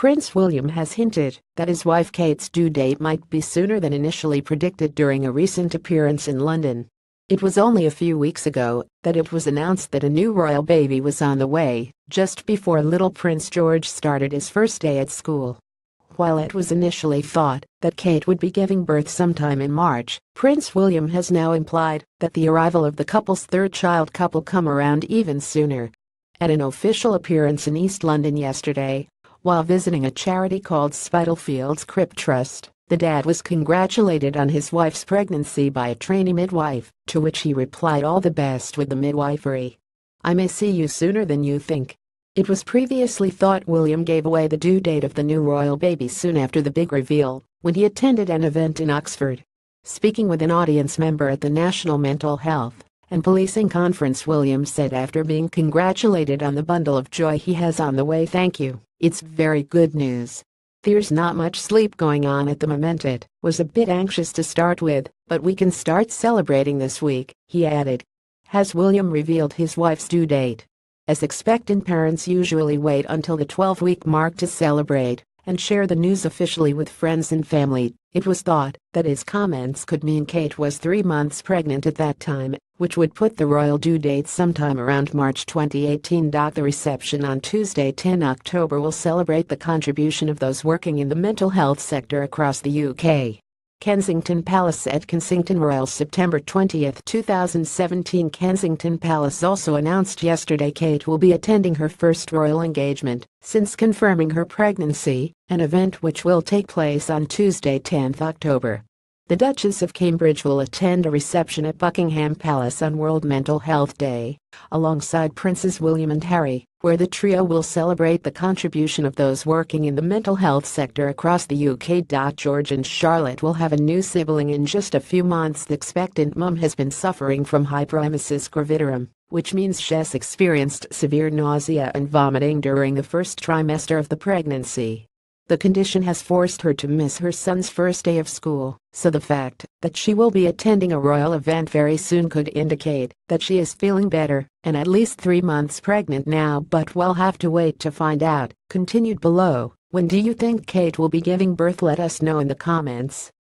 Prince William has hinted that his wife Kate's due date might be sooner than initially predicted during a recent appearance in London. It was only a few weeks ago that it was announced that a new royal baby was on the way, just before little Prince George started his first day at school. While it was initially thought that Kate would be giving birth sometime in March, Prince William has now implied that the arrival of the couple's third child could come around even sooner. At an official appearance in East London yesterday, while visiting a charity called Spitalfields Crypt Trust, the dad was congratulated on his wife's pregnancy by a trainee midwife, to which he replied, "All the best with the midwifery. I may see you sooner than you think." It was previously thought William gave away the due date of the new royal baby soon after the big reveal, when he attended an event in Oxford. Speaking with an audience member at the National Mental Health and Policing Conference, William said after being congratulated on the bundle of joy he has on the way, "Thank you, it's very good news. There's not much sleep going on at the moment. It was a bit anxious to start with, but we can start celebrating this week," he added. Has William revealed his wife's due date? As expectant parents usually wait until the 12-week mark to celebrate and share the news officially with friends and family, it was thought that his comments could mean Kate was 3 months pregnant at that time, which would put the royal due date sometime around March 2018. The reception on Tuesday, 10 October, will celebrate the contribution of those working in the mental health sector across the UK. Kensington Palace at Kensington Royal, September 20, 2017. Kensington Palace also announced yesterday Kate will be attending her first royal engagement since confirming her pregnancy, an event which will take place on Tuesday, 10 October. The Duchess of Cambridge will attend a reception at Buckingham Palace on World Mental Health Day, alongside Princes William and Harry, where the trio will celebrate the contribution of those working in the mental health sector across the UK. George and Charlotte will have a new sibling in just a few months. The expectant mum has been suffering from hyperemesis gravidarum, which means she's experienced severe nausea and vomiting during the first trimester of the pregnancy. The condition has forced her to miss her son's first day of school, so the fact that she will be attending a royal event very soon could indicate that she is feeling better and at least 3 months pregnant now, but we'll have to wait to find out. Continued below, when do you think Kate will be giving birth? Let us know in the comments.